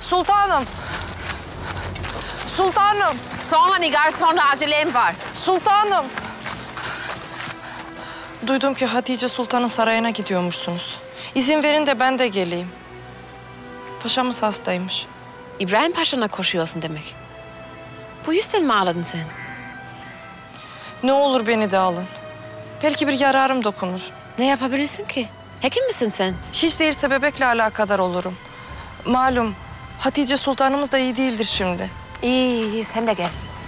Sultanım. Sultanım. Sonra Nigar, sonra acelem var. Sultanım. Duydum ki Hatice Sultan'ın sarayına gidiyormuşsunuz. İzin verin de ben de geleyim. Paşamız hastaymış. İbrahim Paşa'na koşuyorsun demek. Bu yüzden mi ağladın sen? Ne olur beni de alın. Belki bir yararım dokunur. Ne yapabilirsin ki? Hekim misin sen? Hiç değilse bebekle alakadar olurum. Malum Hatice Sultanımız da iyi değildir şimdi. İyi, sen de gel.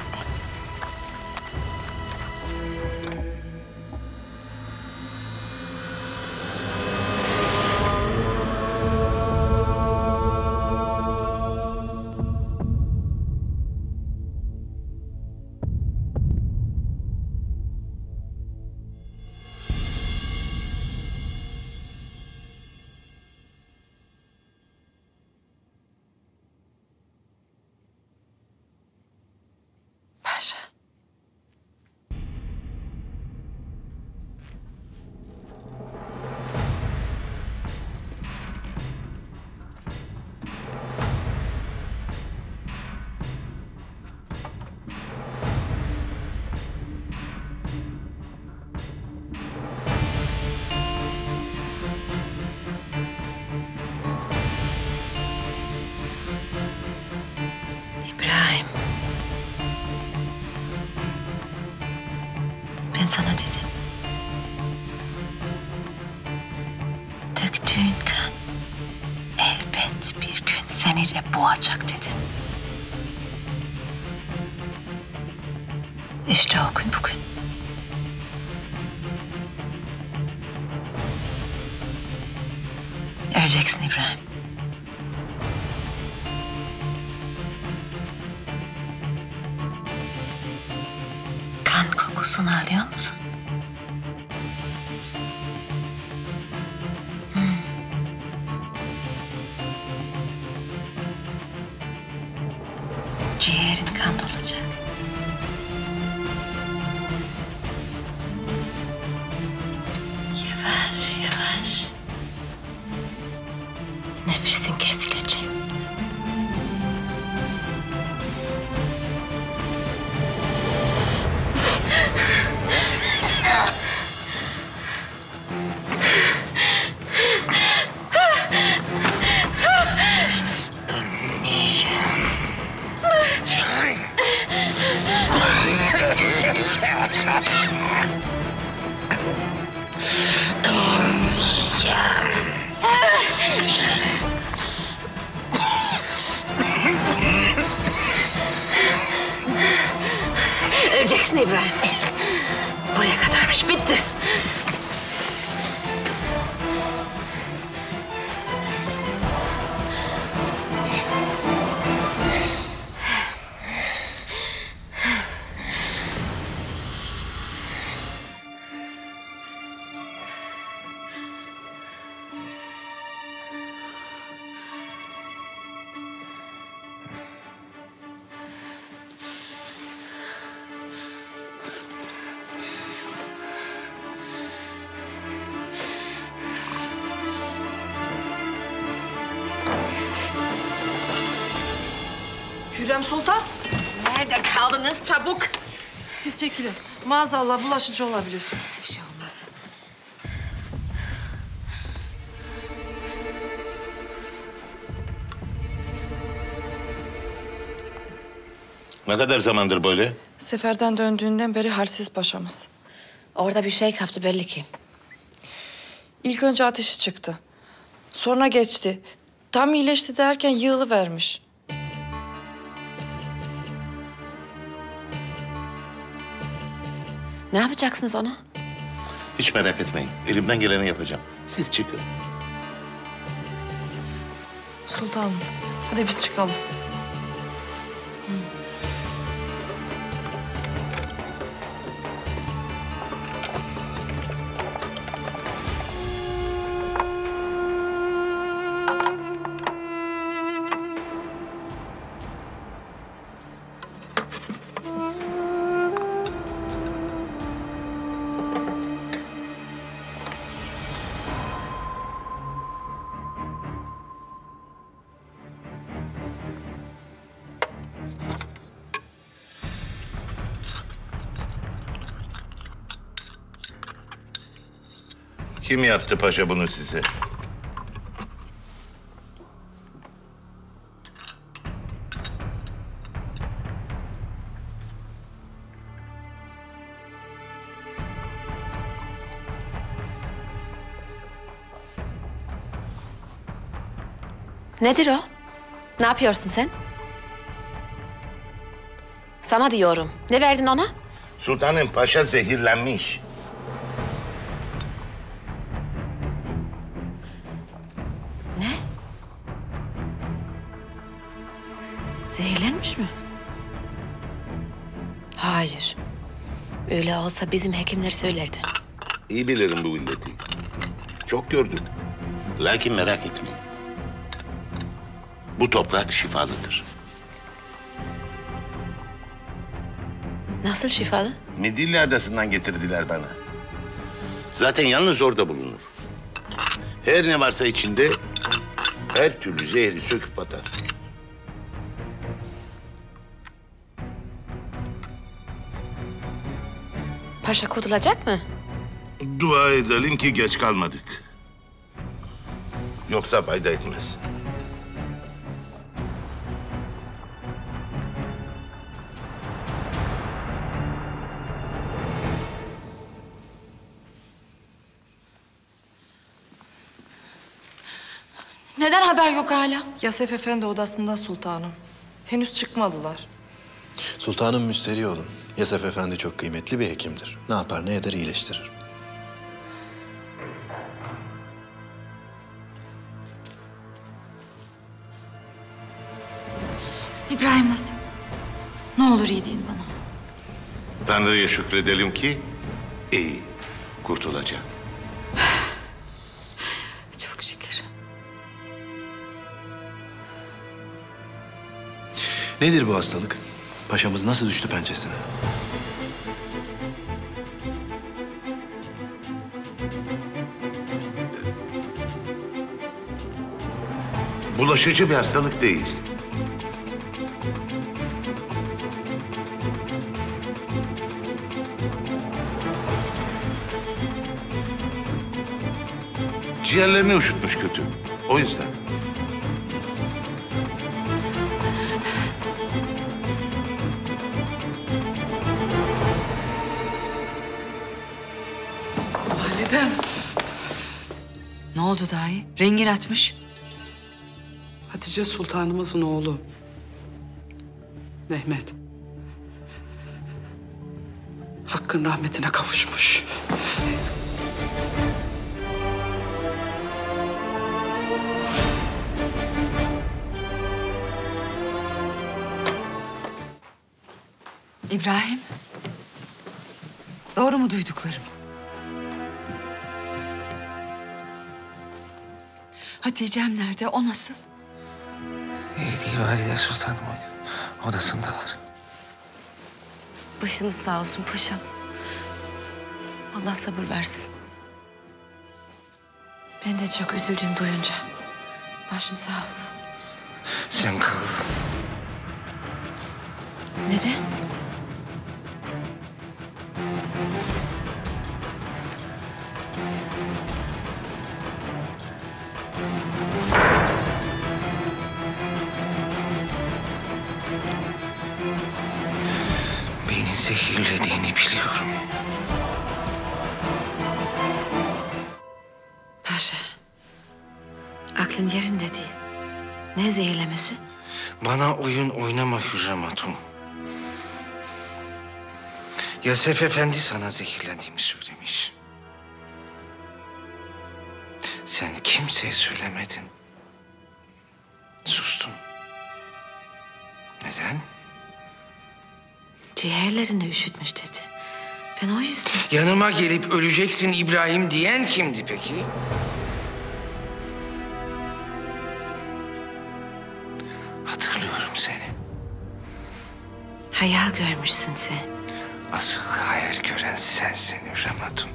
Paşa. İbrahim. Ben sana dedim. Döktüğün kan elbet bir gün seni de boğacak dedim. İşte o gün bugün. Öleceksin İbrahim. Kan kokusunu alıyor musun? Ciğerin kan dolacak. Yavaş yavaş. Nefesin kesilecek. Öleceksin İbrahim. Buraya kadarmış, bitti. Hürrem Sultan. Nerede kaldınız? Çabuk. Siz çekilin. Maazallah bulaşıcı olabilir. Bir şey olmaz. Ne kadar zamandır böyle? Seferden döndüğünden beri halsiz paşamız. Orada bir şey kaptı belli ki. İlk önce ateşi çıktı. Sonra geçti. Tam iyileşti derken yığılıvermiş. Ne yapacaksınız ona? Hiç merak etmeyin. Elimden geleni yapacağım. Siz çıkın. Sultanım, hadi biz çıkalım. Kim yaptı paşa bunu size? Nedir o? Ne yapıyorsun sen? Sana diyorum. Ne verdin ona? Sultanım, paşa zehirlenmiş. Ne? Zehirlenmiş mi? Hayır. Öyle olsa bizim hekimler söylerdi. İyi bilirim bu illeti. Çok gördüm. Lakin merak etmeyin. Bu toprak şifalıdır. Nasıl şifalı? Midilli Adası'ndan getirdiler bana. Zaten yalnız orada bulunur. Her ne varsa içinde her türlü zehri söküp atar. Paşa kurtulacak mı? Dua edelim ki geç kalmadık. Yoksa fayda etmez. Neden haber yok hala? Yasef Efendi odasında sultanım. Henüz çıkmadılar. Sultanım müsterih olun. Yasef Efendi çok kıymetli bir hekimdir. Ne yapar ne eder iyileştirir. İbrahim nasıl? Ne olur iyi deyin bana. Tanrı'ya şükredelim ki iyi, kurtulacak. Çok şükür. Nedir bu hastalık? Paşamız nasıl düştü pençesine? Bulaşıcı bir hastalık değil. Ciğerlerini üşütmüş kötü. O yüzden. Validem. Ne oldu dahi? Rengin atmış. Hatice Sultanımızın oğlu. Mehmet. Hakkın rahmetine kavuşmuş. İbrahim. Doğru mu duyduklarım? Hatice'm nerede? O nasıl? İyi değil Valide Sultanım. Odasındalar. Başınız sağ olsun paşam. Allah sabır versin. Ben de çok üzüldüm duyunca. Başın sağ olsun. Sen kal. Neden? Beni zehirlediğini biliyorum. Paşa. Aklın yerinde değil. Ne zehirlemesi? Bana oyun oynama Hürrem Hatun. Yasef Efendi sana zehirlendiğimi söylemiş. Sen kimseye söylemedin. Sustun. Neden? Ciğerlerini üşütmüş dedi. Ben o yüzden... Yanıma gelip öleceksin İbrahim diyen kimdi peki? Hatırlıyorum seni. Hayal görmüşsün sen. Asıl hayal gören sensin Hürrem Hatun.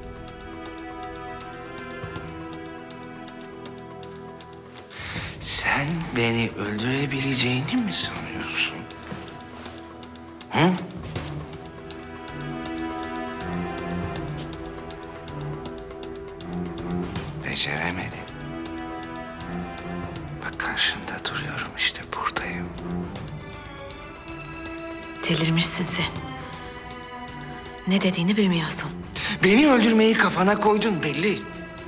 Sen beni öldürebileceğini mi sanıyorsun? Hı? beceremedin. Bak karşında duruyorum işte buradayım. Delirmişsin sen. Ne dediğini bilmiyorsun. Beni öldürmeyi kafana koydun belli.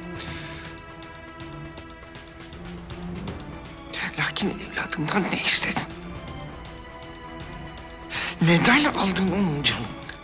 Lakin evladımdan ne istedin? Neden aldın onun canını?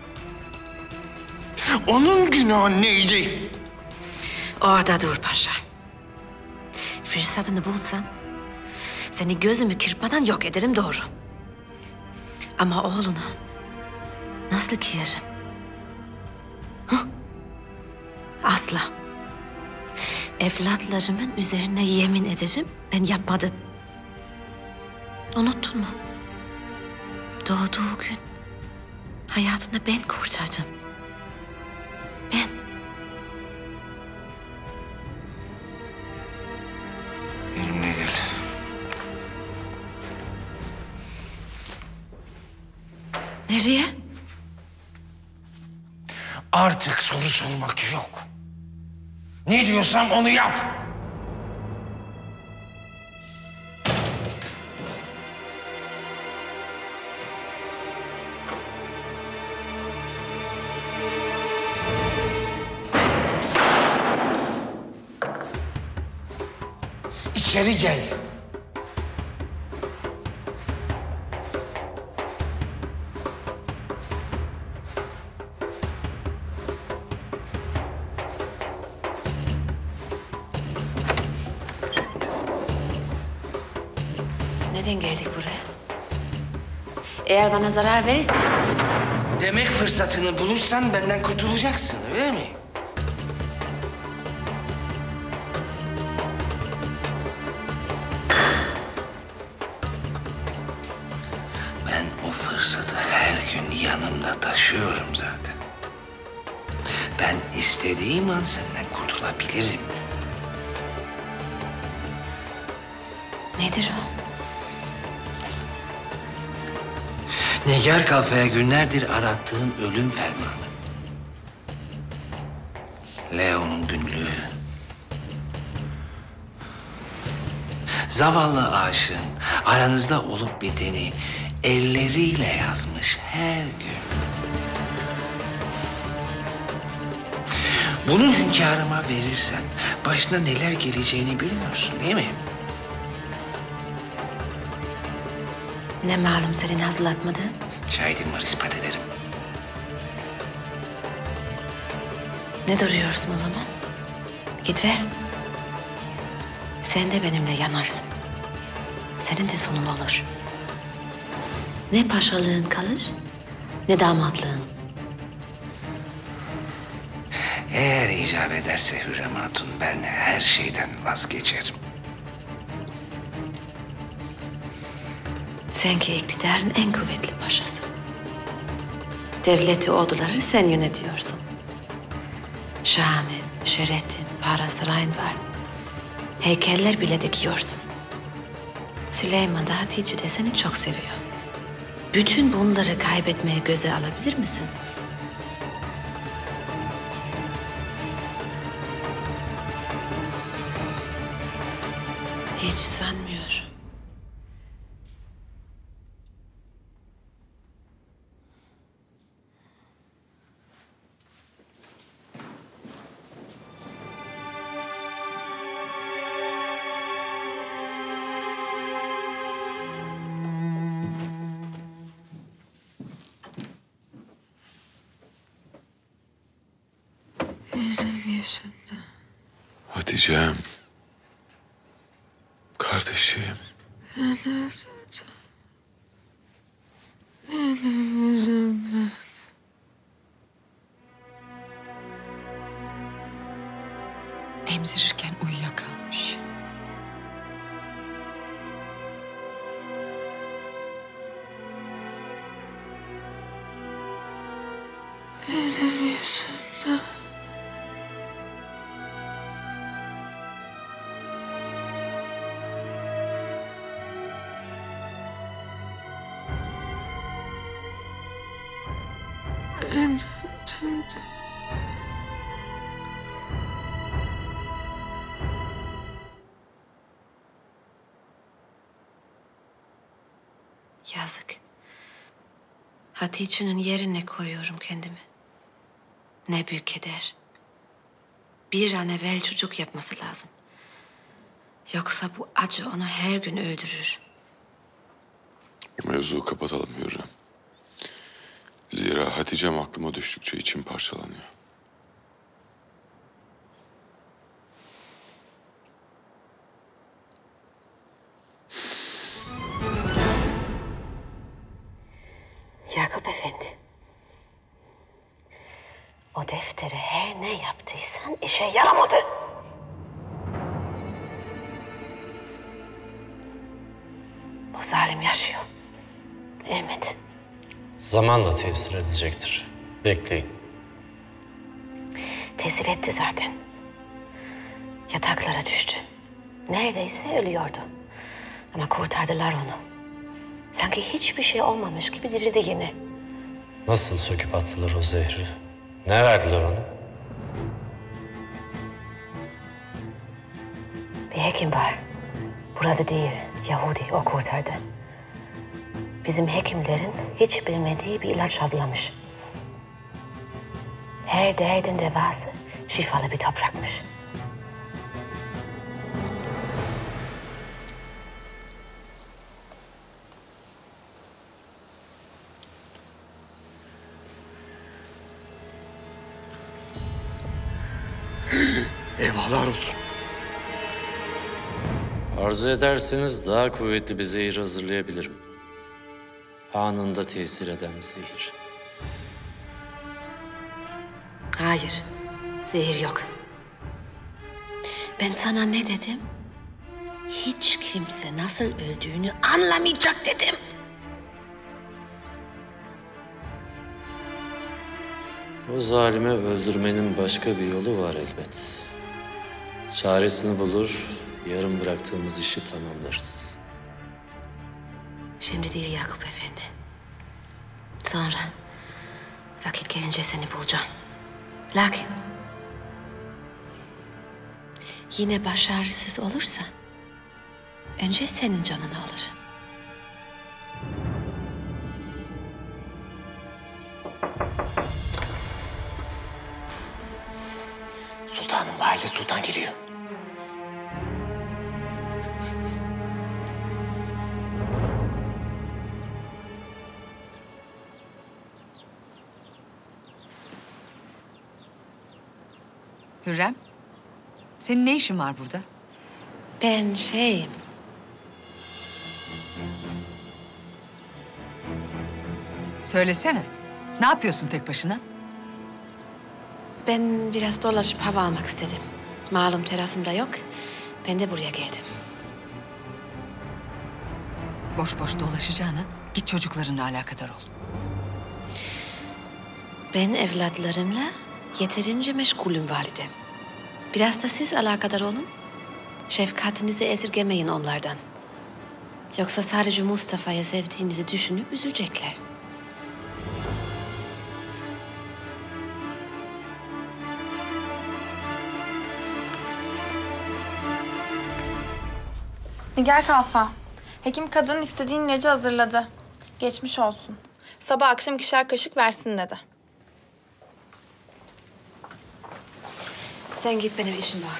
Onun günahı neydi? Orada dur paşa. Fırsatını bulsan seni gözümü kırpmadan yok ederim doğru. Ama oğluna nasıl kıyarım? Hı? Asla. Evlatlarımın üzerine yemin ederim ben yapmadım. Unuttun mu? Doğduğu gün hayatını ben kurtardım. Ben. Benimle gel. Nereye? Artık soru sormak yok. Ne diyorsam onu yap. İçeri gel. Neden geldik buraya? Eğer bana zarar verirsen Demek fırsatını bulursan benden kurtulacaksın, öyle mi? Ben o fırsatı her gün yanımda taşıyorum zaten. Ben istediğim an senden kurtulabilirim. nedir o? Nigar Kalfa'ya günlerdir arattığın ölüm fermanı. Leo'nun günlüğü. Zavallı aşığın aranızda olup biteni elleriyle yazmış her gün. Bunu hünkârıma verirsen başına neler geleceğini biliyorsun değil mi? Ne malum senin hazırlatmadığın? Şahidim var, ispat ederim. Ne duruyorsun o zaman? Git ver. Sen de benimle yanarsın. Senin de sonun olur. Ne paşalığın kalır, ne damatlığın. Eğer icap ederse Hürrem Hatun, ben her şeyden vazgeçerim. Sen ki iktidarın en kuvvetli paşası. Devleti, orduları sen yönetiyorsun. Şahanın, şeretin, para, sarayın var. Heykeller bile dikiyorsun. Süleyman da Hatice de seni çok seviyor. Bütün bunları kaybetmeye göze alabilir misin? Hiç sanmıyorum. Hatice'm. Kardeşim. Emzirirken uyuyakalmış. Benim yüzümden. Benim yüzümden. Yazık. Hatice'nin yerine koyuyorum kendimi. Ne büyük keder. Bir an evvel çocuk yapması lazım. Yoksa bu acı onu her gün öldürür. Bu mevzuyu kapatalım Hürrem. Zira Hatice'm aklıma düştükçe içim parçalanıyor. Yakup Efendi. O deftere her ne yaptıysan işe yaramadı. O zalim yaşıyor. Ölmedi. Zamanla tesir edecektir. Bekleyin. Tesir etti zaten. Yataklara düştü. Neredeyse ölüyordu. Ama kurtardılar onu. Sanki hiçbir şey olmamış gibi dirildi yine. Nasıl söküp attılar o zehri? Ne verdiler ona? Bir hekim var. Burada değil, Yahudi, o kurtardı. Bizim hekimlerin hiç bilmediği bir ilaç hazırlamış. Her derdin devası şifalı bir toprakmış. Eyvahlar olsun. Arzu ederseniz daha kuvvetli bir zehir hazırlayabilirim. Anında tesir eden bir zehir. Hayır, zehir yok. Ben sana ne dedim? Hiç kimse nasıl öldüğünü anlamayacak dedim. O zalimi öldürmenin başka bir yolu var elbet. Çaresini bulur, yarım bıraktığımız işi tamamlarız. Şimdi değil Yakup Efendi. Sonra vakit gelince seni bulacağım. Lakin yine başarısız olursan önce senin canını alırım. Sultanım, valide sultan geliyor. Hürrem, senin ne işin var burada? Ben Söylesene. Ne yapıyorsun tek başına? Ben biraz dolaşıp hava almak istedim. Malum terasımda yok. Ben de buraya geldim. Boş boş dolaşacağına git çocuklarınla alakadar ol. Ben evlatlarımla yeterince meşgulüm validem. Biraz da siz alakadar olun. Şefkatinizi esirgemeyin onlardan. Yoksa sadece Mustafa'yı sevdiğinizi düşünüp üzülecekler. Nigar Kalfa, hekim kadının istediğin ilacı hazırladı. Geçmiş olsun. Sabah akşam 2'şer kaşık versin dedi. Sen git, benim işim var.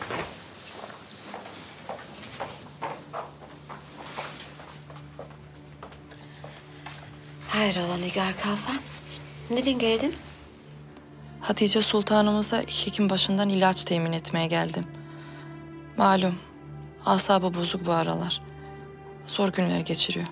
Hayrola Nigar Kalfa? Neden geldin? Hatice Sultanımıza hekim başından ilaç temin etmeye geldim. Malum, asabı bozuk bu aralar. Zor günler geçiriyor.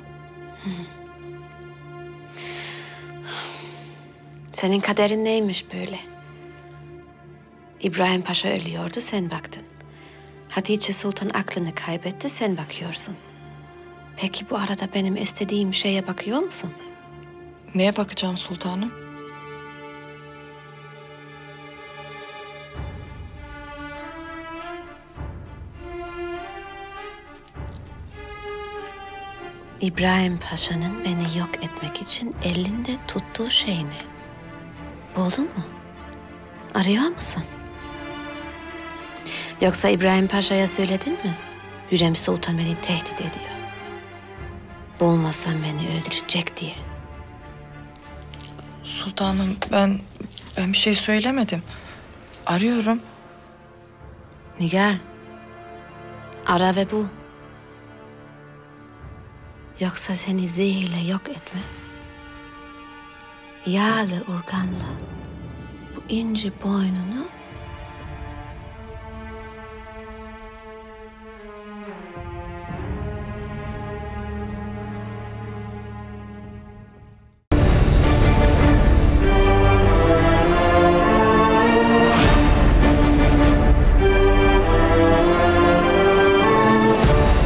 Senin kaderin neymiş böyle? İbrahim Paşa ölüyordu, sen baktın. Hatice Sultan aklını kaybetti, sen bakıyorsun. Peki bu arada benim istediğim şeye bakıyor musun? Neye bakacağım sultanım? İbrahim Paşa'nın beni yok etmek için elinde tuttuğu şey ne? Buldun mu? Arıyor musun? Yoksa İbrahim Paşa'ya söyledin mi? Hürrem Sultan beni tehdit ediyor. bulmasam beni öldürecek diye. Sultanım ben bir şey söylemedim. Arıyorum. Nigar, ara ve bul. Yoksa seni zehirle yok etme. Yağlı urganla bu ince boynunu